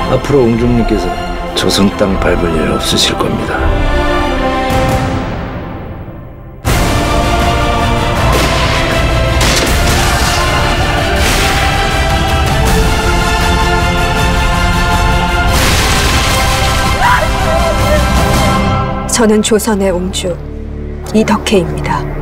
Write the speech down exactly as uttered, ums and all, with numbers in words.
앞으로 옹중님께서 조선 땅 밟을 일 없으실 겁니다. 저는 조선의 옹주 이덕혜입니다.